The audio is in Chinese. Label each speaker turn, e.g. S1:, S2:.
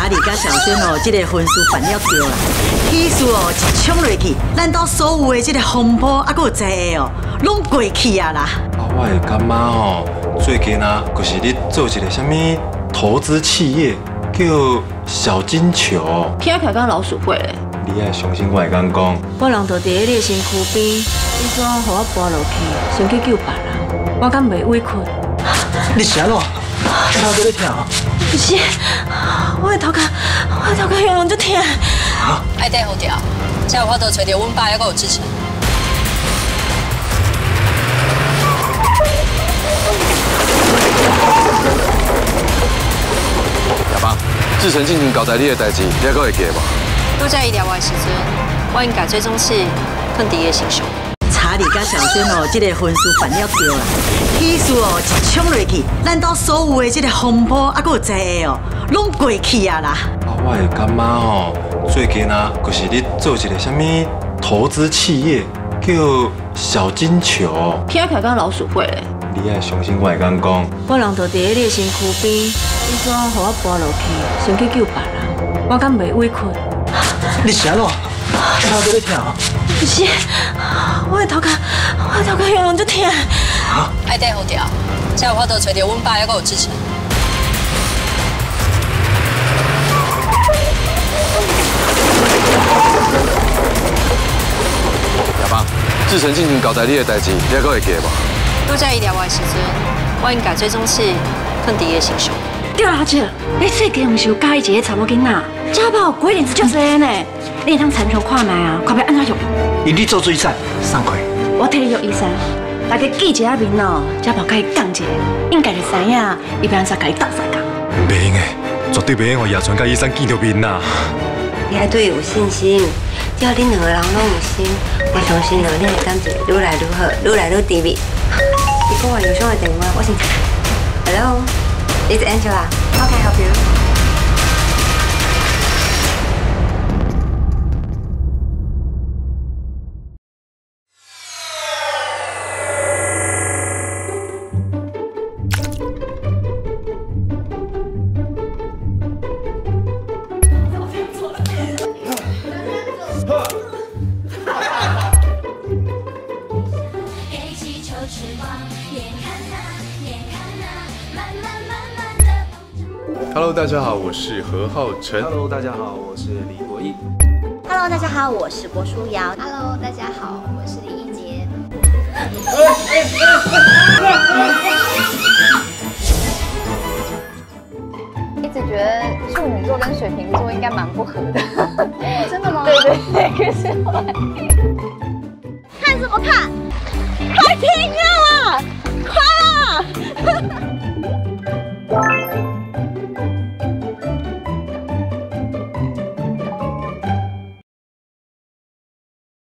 S1: 查理甲小轩哦，这个分数办了对啦。意思哦，一冲落去，咱兜所有的这个风波，啊，搁有这个哦，拢过去啊啦。
S2: 啊，我的干妈哦，最近啊，就是你做一个什么投资企业，叫小金球。
S3: 听起来敢老鼠会嘞。
S2: 你爱相信我会敢讲。
S3: 我人就伫咧你身躯边，你说互我搬落去，先去救别人，我敢袂委屈。
S4: 你是安怎？头在咧疼？
S3: 不是，我的头壳永远就疼。
S5: 爱戴好调，才有法度找到阮爸，还阁有志成。
S6: 亚爸，志成进前交代你的代志，你还阁会记无？
S5: 我在医疗的时阵，我应该追踪器放伫伊的身上。
S1: 查理甲小轩哦，这个分数办了对啦。意思哦，一冲落去，咱兜所有的这个风波，啊，搁有这个哦，拢过去啊啦。
S2: 啊，我的干妈哦，最近啊，就是你做一个什么投资企业，叫小金球。
S3: 听起来敢老鼠会嘞。
S2: 你爱相信我会敢讲。
S3: 我人就伫咧你身躯边，你说互我搬落去，先去救别人，我敢袂委屈。
S4: 你是安怎？头在咧疼？
S3: 不是，我的头壳永远就疼。
S5: 爱戴好调，才有法度找到阮爸，还阁有志成。
S6: 亚爸，志成进前交代你的代志，你还阁会记无？
S5: 我在医疗的时阵，我应该追踪器放伫伊的身上。
S7: 对啦，阿姐，你最近毋是有介意一个查某囡仔？家暴规定是足多呢，你会当参详看卖啊，看要安怎用？
S4: 因你做水产，送开。
S7: 我替你约医生，大家记一下面哦，家暴甲伊讲一下，应该就知影伊要安怎甲伊斗相共。
S2: 袂用的，绝对袂用让叶传甲医生见到面啦。
S8: 你还对伊有信心，只要恁两个人拢有心，我相信哦，恁的感情愈来愈好，愈来愈甜蜜。你给我邮箱的电话，我先查。Hello, it's Angela. How can I help you?
S9: Hello， 大家好，我是何浩晨。
S4: Hello， 大家好，我是李国毅。
S10: Hello， 大家好，我是郭书瑶。Hello， 大家好，我是李一杰。
S11: 一直觉得处女座跟水瓶座应该蛮不合的。真的吗？对对对，可是后来看什么看？